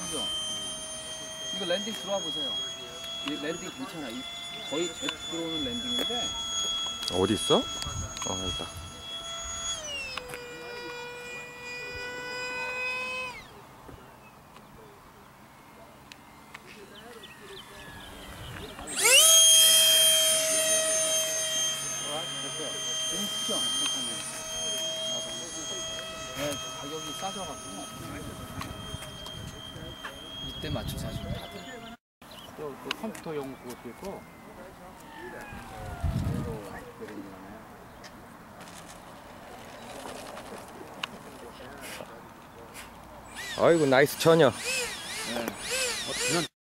그죠? 이거 랜딩 들어와 보세요. 이 랜딩 괜찮아. 거의 jet 들어오는 랜딩인데. 어디 있어? 여기다. 괜찮죠? 네, 가격이 싸져갖고 이때 맞춰서 하시면 다들. 또 컴퓨터용 그것도 있고. 아이고 나이스 처녀. 네.